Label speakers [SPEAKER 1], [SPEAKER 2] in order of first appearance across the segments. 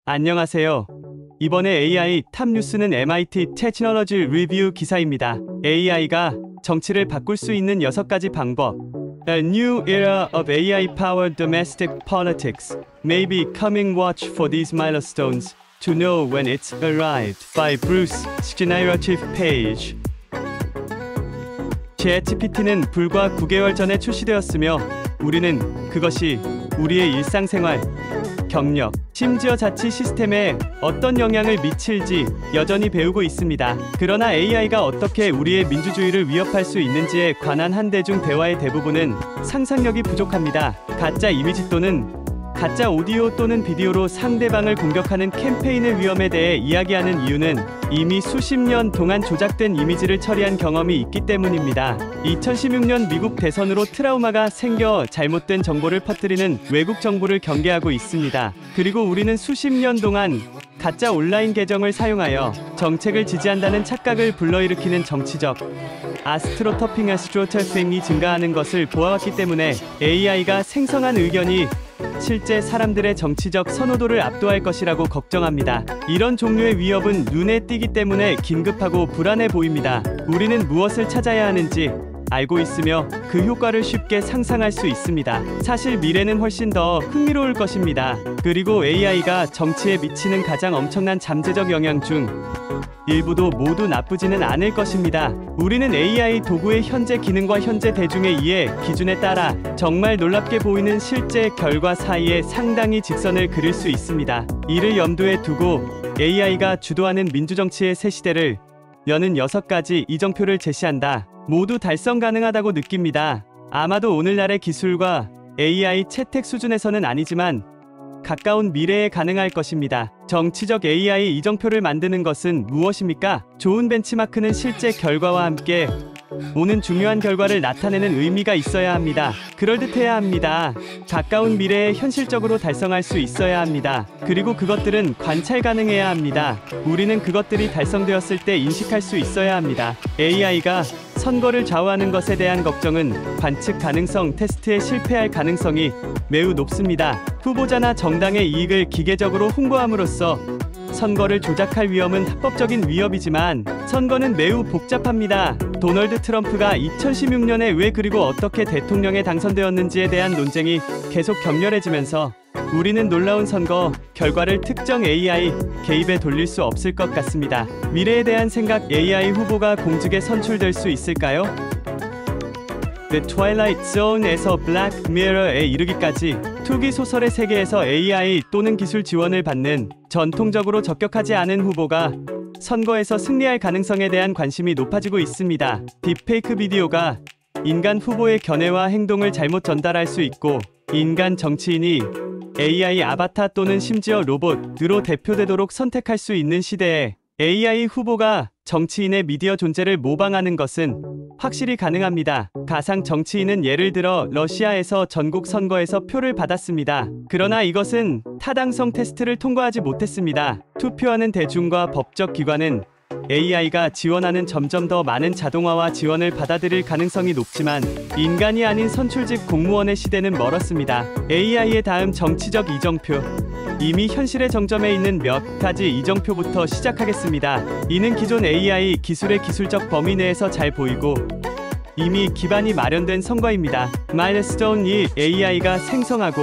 [SPEAKER 1] 안녕하세요. 이번에 AI 탑 뉴스는 MIT 테크놀로지 리뷰 기사입니다. AI가 정치를 바꿀 수 있는 6가지 방법. A new era of AI-powered domestic politics may be coming. Watch for these milestones to know when it's arrived. By Bruce Schneier Page. ChatGPT는 불과 9개월 전에 출시되었으며 우리는 그것이 우리의 일상생활, 경력, 심지어 자치 시스템에 어떤 영향을 미칠지 여전히 배우고 있습니다. 그러나 AI가 어떻게 우리의 민주주의를 위협할 수 있는지에 관한 한 대중 대화의 대부분은 상상력이 부족합니다. 가짜 이미지 또는 가짜 오디오 또는 비디오로 상대방을 공격하는 캠페인의 위험에 대해 이야기하는 이유는 이미 수십 년 동안 조작된 이미지를 처리한 경험이 있기 때문입니다. 2016년 미국 대선으로 트라우마가 생겨 잘못된 정보를 퍼뜨리는 외국 정부를 경계하고 있습니다. 그리고 우리는 수십 년 동안 가짜 온라인 계정을 사용하여 정책을 지지한다는 착각을 불러일으키는 정치적 아스트로터핑이 증가하는 것을 보아왔기 때문에 AI가 생성한 의견이 실제 사람들의 정치적 선호도를 압도할 것이라고 걱정합니다. 이런 종류의 위협은 눈에 띄기 때문에 긴급하고 불안해 보입니다. 우리는 무엇을 찾아야 하는지 알고 있으며 그 효과를 쉽게 상상할 수 있습니다. 사실 미래는 훨씬 더 흥미로울 것입니다. 그리고 AI가 정치에 미치는 가장 엄청난 잠재적 영향 중 일부도 모두 나쁘지는 않을 것입니다. 우리는 AI 도구의 현재 기능과 현재 대중의 이해 기준에 따라 정말 놀랍게 보이는 실제 결과 사이에 상당히 직선을 그릴 수 있습니다. 이를 염두에 두고 AI가 주도하는 민주정치의 새 시대를 여는 6가지 이정표를 제시한다. 모두 달성 가능하다고 느낍니다. 아마도 오늘날의 기술과 AI 채택 수준에서는 아니지만 가까운 미래에 가능할 것입니다. 정치적 AI 이정표를 만드는 것은 무엇입니까? 좋은 벤치마크는 실제 결과와 함께 오는 중요한 결과를 나타내는 의미가 있어야 합니다. 그럴듯해야 합니다. 가까운 미래에 현실적으로 달성할 수 있어야 합니다. 그리고 그것들은 관찰 가능해야 합니다. 우리는 그것들이 달성되었을 때 인식할 수 있어야 합니다. AI가 선거를 좌우하는 것에 대한 걱정은 관측 가능성 테스트에 실패할 가능성이 매우 높습니다. 후보자나 정당의 이익을 기계적으로 홍보함으로써 선거를 조작할 위험은 합법적인 위협이지만 선거는 매우 복잡합니다. 도널드 트럼프가 2016년에 왜 그리고 어떻게 대통령에 당선되었는지에 대한 논쟁이 계속 격렬해지면서 우리는 놀라운 선거 결과를 특정 AI 개입에 돌릴 수 없을 것 같습니다. 미래에 대한 생각. AI 후보가 공직에 선출될 수 있을까요? The Twilight Zone에서 Black Mirror에 이르기까지 투기 소설의 세계에서 AI 또는 기술 지원을 받는 전통적으로 적격하지 않은 후보가 선거에서 승리할 가능성에 대한 관심이 높아지고 있습니다. 딥페이크 비디오가 인간 후보의 견해와 행동을 잘못 전달할 수 있고 인간 정치인이 AI 아바타 또는 심지어 로봇으로 대표되도록 선택할 수 있는 시대에 AI 후보가 정치인의 미디어 존재를 모방하는 것은 확실히 가능합니다. 가상 정치인은 예를 들어 러시아에서 전국 선거에서 표를 받았습니다. 그러나 이것은 타당성 테스트를 통과하지 못했습니다. 투표하는 대중과 법적 기관은 AI가 지원하는 점점 더 많은 자동화와 지원을 받아들일 가능성이 높지만 인간이 아닌 선출직 공무원의 시대는 멀었습니다. AI의 다음 정치적 이정표. 이미 현실의 정점에 있는 몇 가지 이정표부터 시작하겠습니다. 이는 기존 AI 기술의 기술적 범위 내에서 잘 보이고 이미 기반이 마련된 선거입니다. 마일스톤 1. AI가 생성하고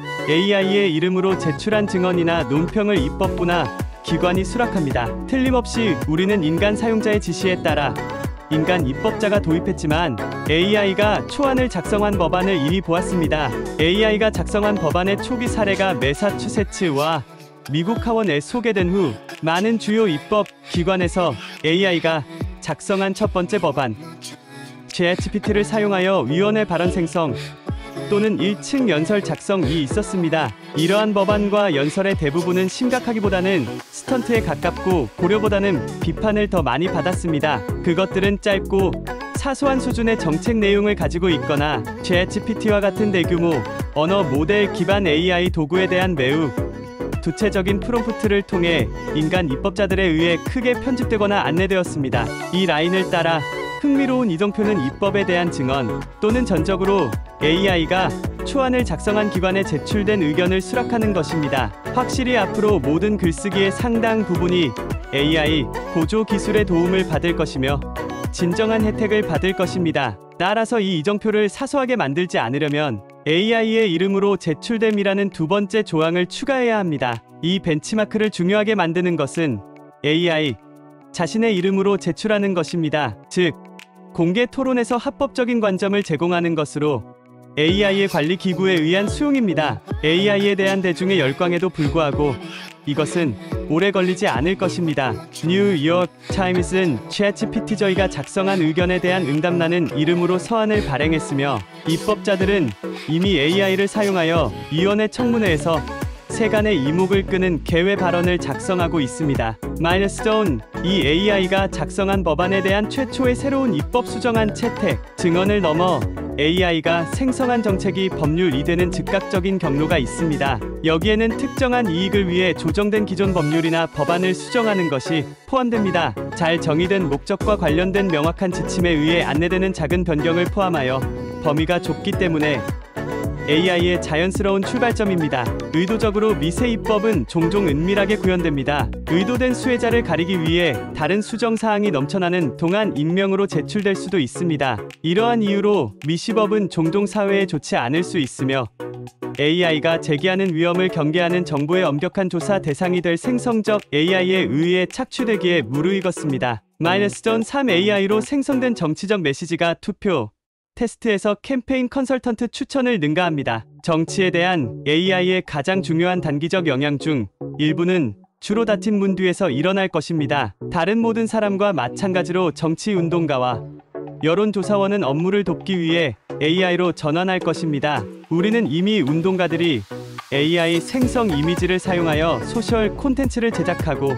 [SPEAKER 1] AI의 이름으로 제출한 증언이나 논평을 입법부나 기관이 수락합니다. 틀림없이 우리는 인간 사용자의 지시에 따라 인간 입법자가 도입했지만 AI가 초안을 작성한 법안을 이미 보았습니다. AI가 작성한 법안의 초기 사례가 매사추세츠와 미국 하원에 소개된 후 많은 주요 입법 기관에서 AI가 작성한 첫 번째 법안 ChatGPT를 사용하여 위원회 발언 생성 또는 1층 연설 작성이 있었습니다. 이러한 법안과 연설의 대부분은 심각하기보다는 스턴트에 가깝고 고려보다는 비판을 더 많이 받았습니다. 그것들은 짧고 사소한 수준의 정책 내용을 가지고 있거나 ChatGPT와 같은 대규모 언어 모델 기반 AI 도구에 대한 매우 구체적인 프롬프트를 통해 인간 입법자들에 의해 크게 편집되거나 안내되었습니다. 이 라인을 따라 흥미로운 이정표는 입법에 대한 증언 또는 전적으로 AI가 초안을 작성한 기관에 제출된 의견을 수락하는 것입니다. 확실히 앞으로 모든 글쓰기의 상당 부분이 AI 보조 기술의 도움을 받을 것이며 진정한 혜택을 받을 것입니다. 따라서 이 이정표를 사소하게 만들지 않으려면 AI의 이름으로 제출됨이라는 두 번째 조항을 추가해야 합니다. 이 벤치마크를 중요하게 만드는 것은 AI 자신의 이름으로 제출하는 것입니다. 즉, 공개 토론에서 합법적인 관점을 제공하는 것으로 AI의 관리 기구에 의한 수용입니다. AI에 대한 대중의 열광에도 불구하고 이것은 오래 걸리지 않을 것입니다. 뉴욕 타임스는 챗GPT 저희가 작성한 의견에 대한 응답란은 이름으로 서한을 발행했으며 입법자들은 이미 AI를 사용하여 위원회 청문회에서 세간의 이목을 끄는 개회 발언을 작성하고 있습니다. 마일스톤, 이 AI가 작성한 법안에 대한 최초의 새로운 입법 수정안 채택 증언을 넘어 AI가 생성한 정책이 법률이 되는 즉각적인 경로가 있습니다. 여기에는 특정한 이익을 위해 조정된 기존 법률이나 법안을 수정하는 것이 포함됩니다. 잘 정의된 목적과 관련된 명확한 지침에 의해 안내되는 작은 변경을 포함하여 범위가 좁기 때문에 AI의 자연스러운 출발점입니다. 의도적으로 미세 입법은 종종 은밀하게 구현됩니다. 의도된 수혜자를 가리기 위해 다른 수정사항이 넘쳐나는 동안 익명으로 제출될 수도 있습니다. 이러한 이유로 미시법은 종종 사회에 좋지 않을 수 있으며 AI가 제기하는 위험을 경계하는 정부의 엄격한 조사 대상이 될 생성적 AI에 의해 착취되기에 무르익었습니다. 마일스톤 3 AI로 생성된 정치적 메시지가 투표 테스트에서 캠페인 컨설턴트 추천을 능가합니다. 정치에 대한 AI의 가장 중요한 단기적 영향 중 일부는 주로 닫힌 문 뒤에서 일어날 것입니다. 다른 모든 사람과 마찬가지로 정치 운동가와 여론조사원은 업무를 돕기 위해 AI로 전환할 것입니다. 우리는 이미 운동가들이 AI 생성 이미지를 사용하여 소셜 콘텐츠를 제작하고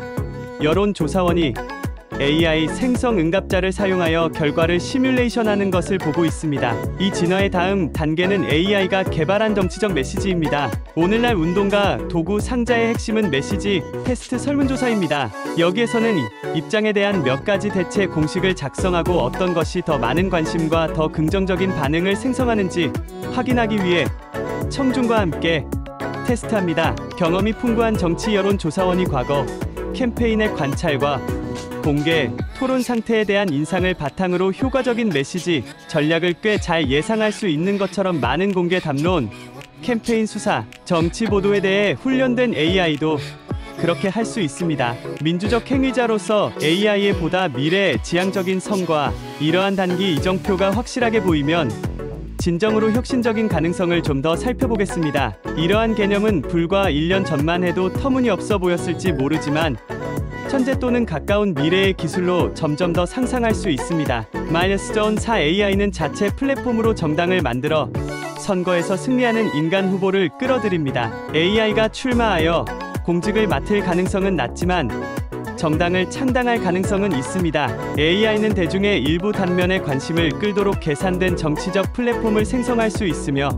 [SPEAKER 1] 여론조사원이 AI 생성 응답자를 사용하여 결과를 시뮬레이션하는 것을 보고 있습니다. 이 진화의 다음 단계는 AI가 개발한 정치적 메시지입니다. 오늘날 운동가 도구 상자의 핵심은 메시지 테스트 설문조사입니다. 여기에서는 입장에 대한 몇 가지 대체 공식을 작성하고 어떤 것이 더 많은 관심과 더 긍정적인 반응을 생성하는지 확인하기 위해 청중과 함께 테스트합니다. 경험이 풍부한 정치 여론조사원이 과거 캠페인의 관찰과 공개, 토론 상태에 대한 인상을 바탕으로 효과적인 메시지, 전략을 꽤 잘 예상할 수 있는 것처럼 많은 공개 담론, 캠페인 수사, 정치 보도에 대해 훈련된 AI도 그렇게 할 수 있습니다. 민주적 행위자로서 AI의 보다 미래 지향적인 성과, 이러한 단기 이정표가 확실하게 보이면 진정으로 혁신적인 가능성을 좀 더 살펴보겠습니다. 이러한 개념은 불과 1년 전만 해도 터무니없어 보였을지 모르지만 현재 또는 가까운 미래의 기술로 점점 더 상상할 수 있습니다. 마일스톤 4 AI는 자체 플랫폼으로 정당을 만들어 선거에서 승리하는 인간 후보를 끌어들입니다. AI가 출마하여 공직을 맡을 가능성은 낮지만 정당을 창당할 가능성은 있습니다. AI는 대중의 일부 단면에 관심을 끌도록 계산된 정치적 플랫폼을 생성할 수 있으며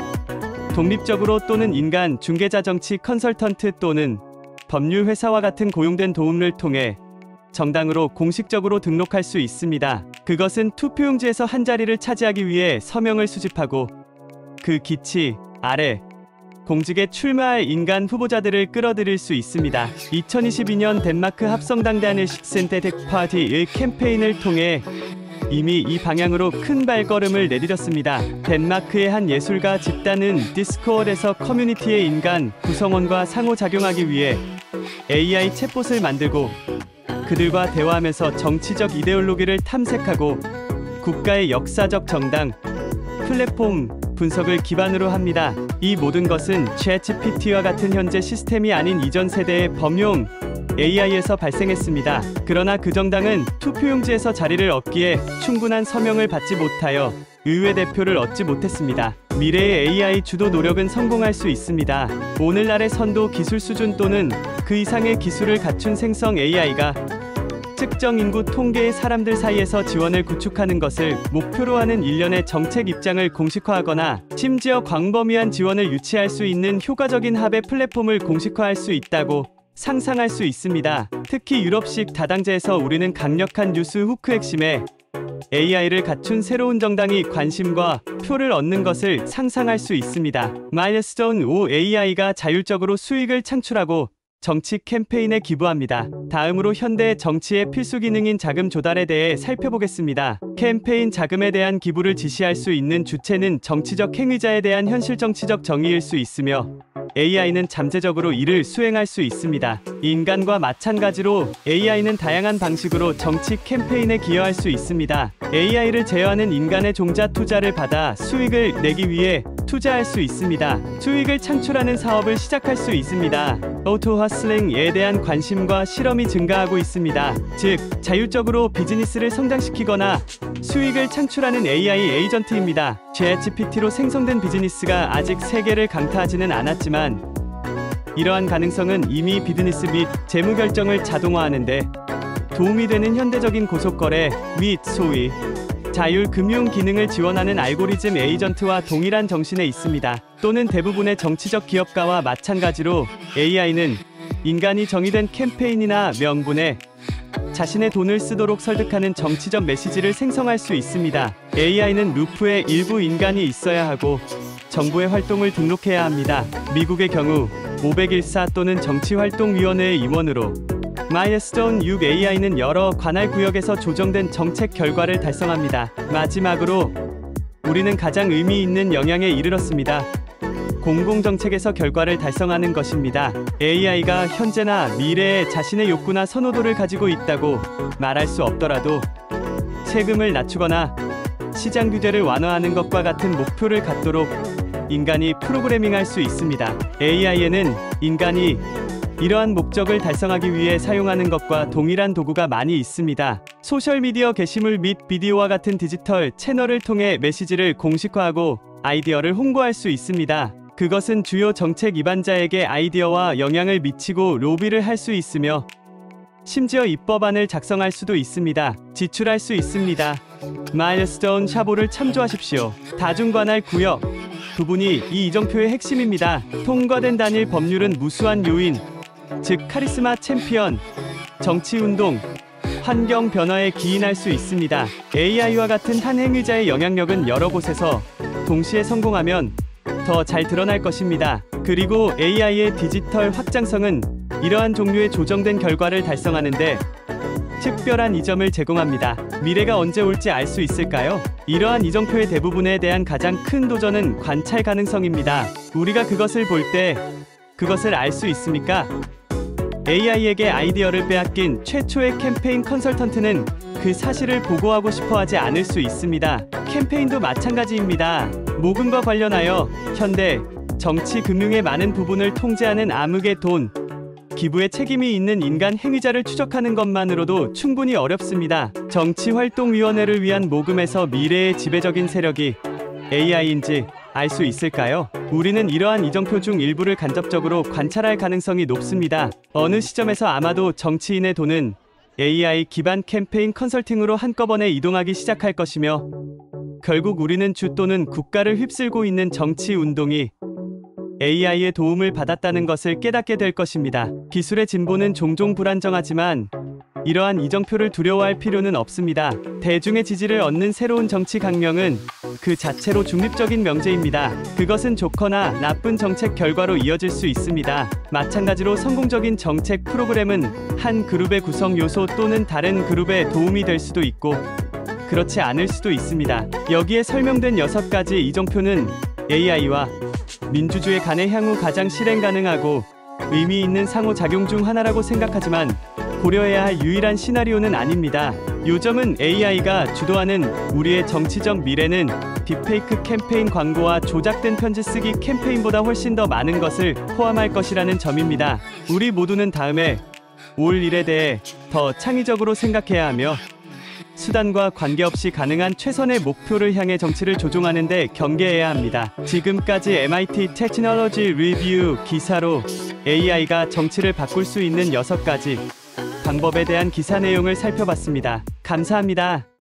[SPEAKER 1] 독립적으로 또는 인간 중개자 정치 컨설턴트 또는 법률 회사와 같은 고용된 도움을 통해 정당으로 공식적으로 등록할 수 있습니다. 그것은 투표용지에서 한 자리를 차지하기 위해 서명을 수집하고 그 기치 아래 공직에 출마할 인간 후보자들을 끌어들일 수 있습니다. 2022년 덴마크 합성당단의 식센테텍 파티의 캠페인을 통해 이미 이 방향으로 큰 발걸음을 내디뎠습니다. 덴마크의 한 예술가 집단은 디스코드에서 커뮤니티의 인간 구성원과 상호작용하기 위해 AI 챗봇을 만들고 그들과 대화하면서 정치적 이데올로기를 탐색하고 국가의 역사적 정당, 플랫폼 분석을 기반으로 합니다. 이 모든 것은 챗GPT와 같은 현재 시스템이 아닌 이전 세대의 범용 AI에서 발생했습니다. 그러나 그 정당은 투표용지에서 자리를 얻기에 충분한 서명을 받지 못하여 의회 대표를 얻지 못했습니다. 미래의 AI 주도 노력은 성공할 수 있습니다. 오늘날의 선도 기술 수준 또는 그 이상의 기술을 갖춘 생성 AI가 특정 인구 통계의 사람들 사이에서 지원을 구축하는 것을 목표로 하는 일련의 정책 입장을 공식화하거나 심지어 광범위한 지원을 유치할 수 있는 효과적인 합의 플랫폼을 공식화할 수 있다고 상상할 수 있습니다. 특히 유럽식 다당제에서 우리는 강력한 뉴스 후크 핵심에 AI를 갖춘 새로운 정당이 관심과 표를 얻는 것을 상상할 수 있습니다. 마일스톤 5 AI가 자율적으로 수익을 창출하고 정치 캠페인에 기부합니다. 다음으로 현대 정치의 필수 기능인 자금 조달에 대해 살펴보겠습니다. 캠페인 자금에 대한 기부를 지시할 수 있는 주체는 정치적 행위자에 대한 현실 정치적 정의일 수 있으며 AI는 잠재적으로 이를 수행할 수 있습니다. 인간과 마찬가지로 AI는 다양한 방식으로 정치 캠페인에 기여할 수 있습니다. AI를 제어하는 인간의 종자 투자를 받아 수익을 내기 위해 투자할 수 있습니다. 수익을 창출하는 사업을 시작할 수 있습니다. 오토 허슬링에 대한 관심과 실험이 증가하고 있습니다. 즉, 자율적으로 비즈니스를 성장시키거나 수익을 창출하는 AI 에이전트입니다. ChatGPT로 생성된 비즈니스가 아직 세계를 강타하지는 않았지만 이러한 가능성은 이미 비즈니스 및 재무 결정을 자동화하는데 도움이 되는 현대적인 고속거래 및 소위 자율금융 기능을 지원하는 알고리즘 에이전트와 동일한 정신에 있습니다. 또는 대부분의 정치적 기업가와 마찬가지로 AI는 인간이 정의된 캠페인이나 명분에 자신의 돈을 쓰도록 설득하는 정치적 메시지를 생성할 수 있습니다. AI는 루프에 일부 인간이 있어야 하고 정부의 활동을 등록해야 합니다. 미국의 경우 514 또는 정치활동위원회의 임원으로 마일스톤 6 AI는 여러 관할 구역에서 조정된 정책 결과를 달성합니다. 마지막으로 우리는 가장 의미 있는 영향에 이르렀습니다. 공공정책에서 결과를 달성하는 것입니다. AI가 현재나 미래에 자신의 욕구나 선호도를 가지고 있다고 말할 수 없더라도 세금을 낮추거나 시장 규제를 완화하는 것과 같은 목표를 갖도록 인간이 프로그래밍할 수 있습니다. AI에는 인간이 이러한 목적을 달성하기 위해 사용하는 것과 동일한 도구가 많이 있습니다. 소셜미디어 게시물 및 비디오와 같은 디지털 채널을 통해 메시지를 공식화하고 아이디어를 홍보할 수 있습니다. 그것은 주요 정책 입안자에게 아이디어와 영향을 미치고 로비를 할 수 있으며 심지어 입법안을 작성할 수도 있습니다. 지출할 수 있습니다. 마일스톤 샤보를 참조하십시오. 다중관할 구역 부분이 이 이정표의 핵심입니다. 통과된 단일 법률은 무수한 요인, 즉 카리스마 챔피언, 정치운동, 환경 변화에 기인할 수 있습니다. AI와 같은 한 행위자의 영향력은 여러 곳에서 동시에 성공하면 더 잘 드러날 것입니다. 그리고 AI의 디지털 확장성은 이러한 종류의 조정된 결과를 달성하는데 특별한 이점을 제공합니다. 미래가 언제 올지 알 수 있을까요? 이러한 이정표의 대부분에 대한 가장 큰 도전은 관찰 가능성입니다. 우리가 그것을 볼 때 그것을 알 수 있습니까? AI에게 아이디어를 빼앗긴 최초의 캠페인 컨설턴트는 그 사실을 보고하고 싶어 하지 않을 수 있습니다. 캠페인도 마찬가지입니다. 모금과 관련하여 현대 정치 금융의 많은 부분을 통제하는 암흑의 돈, 기부에 책임이 있는 인간 행위자를 추적하는 것만으로도 충분히 어렵습니다. 정치활동위원회를 위한 모금에서 미래의 지배적인 세력이 AI인지 알 수 있을까요? 우리는 이러한 이정표 중 일부를 간접적으로 관찰할 가능성이 높습니다. 어느 시점에서 아마도 정치인의 돈은 AI 기반 캠페인 컨설팅으로 한꺼번에 이동하기 시작할 것이며 결국 우리는 주 또는 국가를 휩쓸고 있는 정치 운동이 AI의 도움을 받았다는 것을 깨닫게 될 것입니다. 기술의 진보는 종종 불안정하지만 이러한 이정표를 두려워할 필요는 없습니다. 대중의 지지를 얻는 새로운 정치 강령은 그 자체로 중립적인 명제입니다. 그것은 좋거나 나쁜 정책 결과로 이어질 수 있습니다. 마찬가지로 성공적인 정책 프로그램은 한 그룹의 구성 요소 또는 다른 그룹에 도움이 될 수도 있고 그렇지 않을 수도 있습니다. 여기에 설명된 6가지 이정표는 AI와 민주주의 간의 향후 가장 실행 가능하고 의미 있는 상호작용 중 하나라고 생각하지만 고려해야 할 유일한 시나리오는 아닙니다. 요점은 AI가 주도하는 우리의 정치적 미래는 딥페이크 캠페인 광고와 조작된 편지 쓰기 캠페인보다 훨씬 더 많은 것을 포함할 것이라는 점입니다. 우리 모두는 다음에 올 일에 대해 더 창의적으로 생각해야 하며 수단과 관계없이 가능한 최선의 목표를 향해 정치를 조종하는 데 경계해야 합니다. 지금까지 MIT 테크놀로지 리뷰 기사로 AI가 정치를 바꿀 수 있는 6가지 방법에 대한 기사 내용을 살펴봤습니다. 감사합니다.